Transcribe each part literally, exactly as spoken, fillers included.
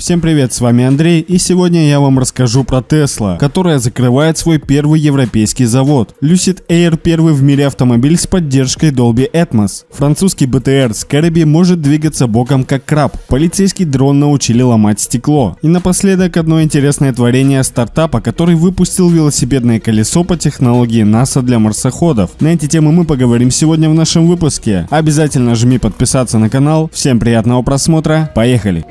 Всем привет, с вами Андрей, и сегодня я вам расскажу про Tesla, которая закрывает свой первый европейский завод. Lucid Air – первый в мире автомобиль с поддержкой Dolby Atmos. Французский бэ тэ эр Scarabée может двигаться боком как краб. Полицейский дрон научили ломать стекло. И напоследок одно интересное творение стартапа, который выпустил велосипедное колесо по технологии НАСА для марсоходов. На эти темы мы поговорим сегодня в нашем выпуске. Обязательно жми подписаться на канал. Всем приятного просмотра, поехали!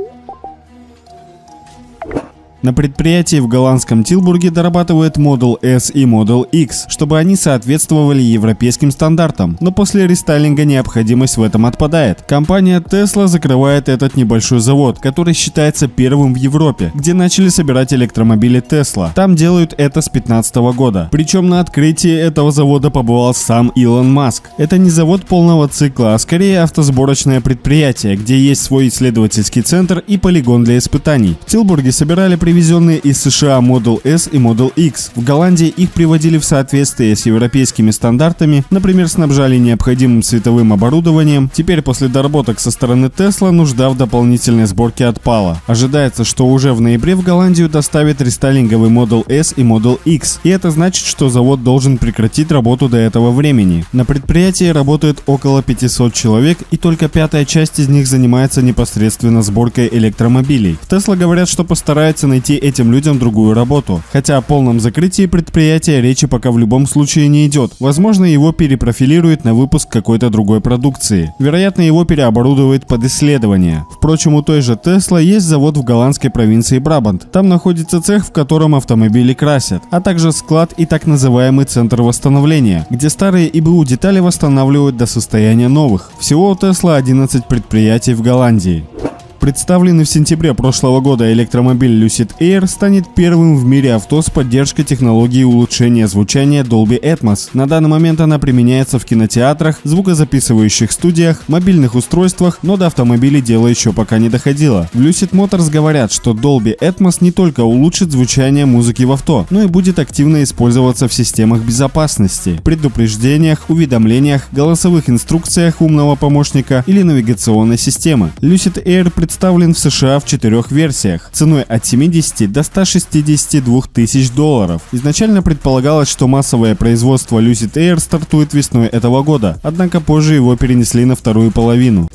На предприятии в голландском Тилбурге дорабатывают Model S и Model X, чтобы они соответствовали европейским стандартам, но после рестайлинга необходимость в этом отпадает. Компания Tesla закрывает этот небольшой завод, который считается первым в Европе, где начали собирать электромобили Tesla. Там делают это с две тысячи пятнадцатого года. Причем на открытии этого завода побывал сам Илон Маск. Это не завод полного цикла, а скорее автосборочное предприятие, где есть свой исследовательский центр и полигон для испытаний. В Тилбурге собирали привезенные из США Model S и Model X. В Голландии их приводили в соответствие с европейскими стандартами, например, снабжали необходимым световым оборудованием. Теперь после доработок со стороны Tesla нужда в дополнительной сборке отпала. Ожидается, что уже в ноябре в Голландию доставят рестайлинговый Model S и Model X, и это значит, что завод должен прекратить работу до этого времени. На предприятии работает около пятисот человек, и только пятая часть из них занимается непосредственно сборкой электромобилей. В Tesla говорят, что постараются найти найти этим людям другую работу. Хотя о полном закрытии предприятия речи пока в любом случае не идет. Возможно, его перепрофилируют на выпуск какой-то другой продукции. Вероятно, его переоборудуют под исследования. Впрочем, у той же Tesla есть завод в голландской провинции Брабант. Там находится цех, в котором автомобили красят, а также склад и так называемый центр восстановления, где старые и бэ у детали восстанавливают до состояния новых. Всего у Tesla одиннадцать предприятий в Голландии. Представленный в сентябре прошлого года электромобиль Lucid Air станет первым в мире авто с поддержкой технологии улучшения звучания Dolby Atmos. На данный момент она применяется в кинотеатрах, звукозаписывающих студиях, мобильных устройствах, но до автомобилей дело еще пока не доходило. В Lucid Motors говорят, что Dolby Atmos не только улучшит звучание музыки в авто, но и будет активно использоваться в системах безопасности, предупреждениях, уведомлениях, голосовых инструкциях умного помощника или навигационной системы. Lucid Air представлен в США в четырех версиях, ценой от семидесяти до ста шестидесяти двух тысяч долларов. Изначально предполагалось, что массовое производство Lucid Air стартует весной этого года, однако позже его перенесли на вторую половину.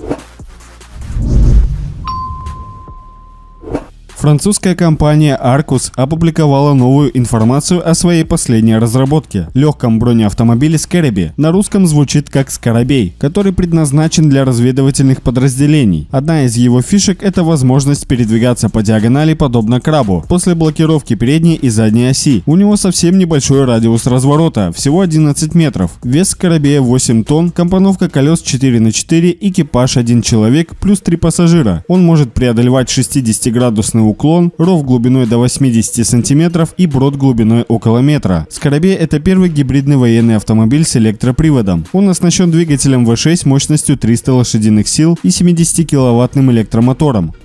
Французская компания Arcus опубликовала новую информацию о своей последней разработке – легком бронеавтомобиле Scarabée. На русском звучит как Скоробей, который предназначен для разведывательных подразделений. Одна из его фишек – это возможность передвигаться по диагонали подобно крабу, после блокировки передней и задней оси. У него совсем небольшой радиус разворота – всего одиннадцать метров. Вес Скоробея восемь тонн, компоновка колес четыре на четыре, экипаж один человек плюс три пассажира. Он может преодолевать шестидесятиградусный угол уклон, ров глубиной до восьмидесяти сантиметров и брод глубиной около метра. Скоробей – это первый гибридный военный автомобиль с электроприводом. Он оснащен двигателем вэ шесть мощностью триста лошадиных сил и семидесятикиловаттным электромотором.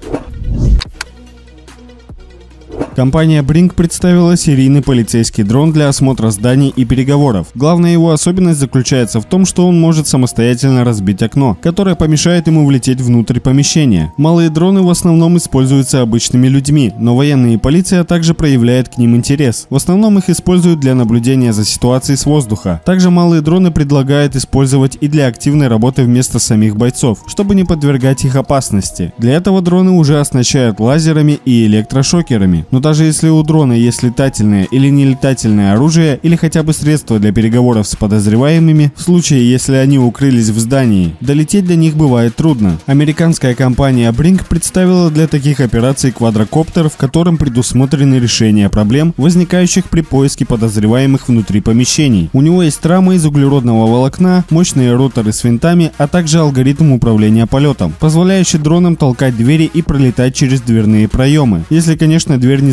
Компания Brink представила серийный полицейский дрон для осмотра зданий и переговоров. Главная его особенность заключается в том, что он может самостоятельно разбить окно, которое помешает ему влететь внутрь помещения. Малые дроны в основном используются обычными людьми, но военные и полиция также проявляет к ним интерес. В основном их используют для наблюдения за ситуацией с воздуха. Также малые дроны предлагают использовать и для активной работы вместо самих бойцов, чтобы не подвергать их опасности. Для этого дроны уже оснащают лазерами и электрошокерами. Но даже если у дрона есть летательное или нелетательное оружие или хотя бы средства для переговоров с подозреваемыми, в случае, если они укрылись в здании, долететь до них бывает трудно. Американская компания Brink представила для таких операций квадрокоптер, в котором предусмотрены решения проблем, возникающих при поиске подозреваемых внутри помещений. У него есть рама из углеродного волокна, мощные роторы с винтами, а также алгоритм управления полетом, позволяющий дронам толкать двери и пролетать через дверные проемы, если, конечно, дверь не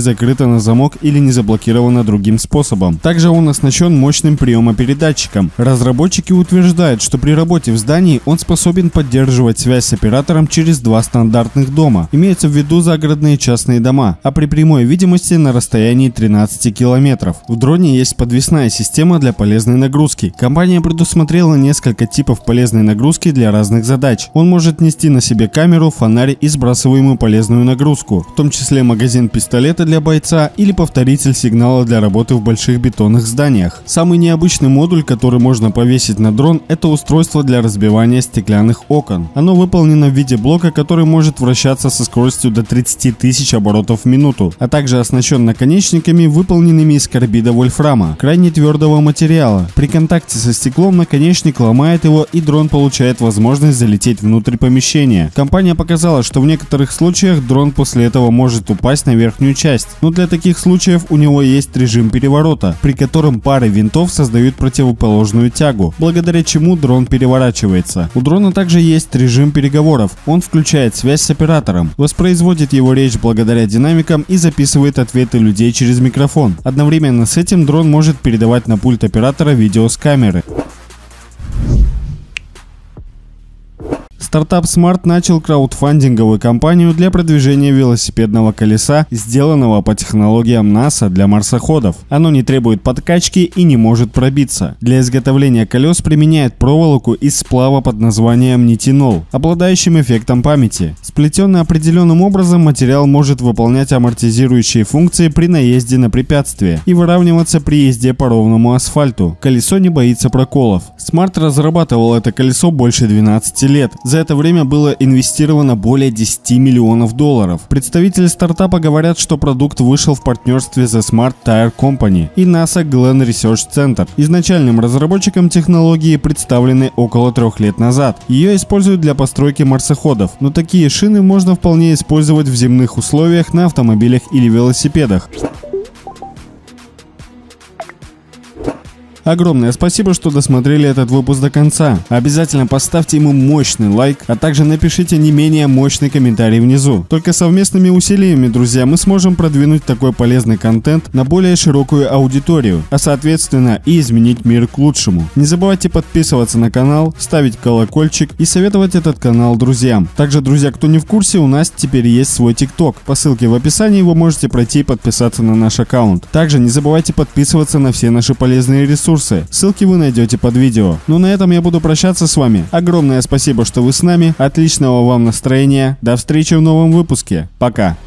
закрыта на замок или не заблокирована другим способом. Также он оснащен мощным приемопередатчиком. Разработчики утверждают, что при работе в здании он способен поддерживать связь с оператором через два стандартных дома. Имеются в виду загородные частные дома, а при прямой видимости на расстоянии тринадцати километров. В дроне есть подвесная система для полезной нагрузки. Компания предусмотрела несколько типов полезной нагрузки для разных задач. Он может нести на себе камеру, фонарь и сбрасываемую полезную нагрузку, в том числе магазин пистолета для бойца или повторитель сигнала для работы в больших бетонных зданиях. Самый необычный модуль, который можно повесить на дрон, это устройство для разбивания стеклянных окон. Оно выполнено в виде блока, который может вращаться со скоростью до тридцати тысяч оборотов в минуту, а также оснащен наконечниками, выполненными из карбида вольфрама, крайне твердого материала. При контакте со стеклом наконечник ломает его, и дрон получает возможность залететь внутрь помещения. Компания показала, что в некоторых случаях дрон после этого может упасть на верхнюю часть, но для таких случаев у него есть режим переворота, при котором пары винтов создают противоположную тягу, благодаря чему дрон переворачивается. У дрона также есть режим переговоров. Он включает связь с оператором, воспроизводит его речь благодаря динамикам и записывает ответы людей через микрофон. Одновременно с этим дрон может передавать на пульт оператора видео с камеры. Стартап Smart начал краудфандинговую кампанию для продвижения велосипедного колеса, сделанного по технологиям НАСА для марсоходов. Оно не требует подкачки и не может пробиться. Для изготовления колес применяют проволоку из сплава под названием нитинол, обладающим эффектом памяти. Сплетенный определенным образом, материал может выполнять амортизирующие функции при наезде на препятствие и выравниваться при езде по ровному асфальту. Колесо не боится проколов. Smart разрабатывал это колесо больше двенадцати лет. За это время было инвестировано более десяти миллионов долларов. Представители стартапа говорят, что продукт вышел в партнерстве The Smart Tire Company и NASA Glenn Research Center. Изначальным разработчиком технологии представлены около трех лет назад. Ее используют для постройки марсоходов, но такие шины можно вполне использовать в земных условиях на автомобилях или велосипедах. Огромное спасибо, что досмотрели этот выпуск до конца. Обязательно поставьте ему мощный лайк, а также напишите не менее мощный комментарий внизу. Только совместными усилиями, друзья, мы сможем продвинуть такой полезный контент на более широкую аудиторию, а соответственно и изменить мир к лучшему. Не забывайте подписываться на канал, ставить колокольчик и советовать этот канал друзьям. Также, друзья, кто не в курсе, у нас теперь есть свой ТикТок. По ссылке в описании вы можете пройти и подписаться на наш аккаунт. Также не забывайте подписываться на все наши полезные ресурсы. Ссылки вы найдете под видео. Ну на этом я буду прощаться с вами. Огромное спасибо, что вы с нами. Отличного вам настроения. До встречи в новом выпуске. Пока.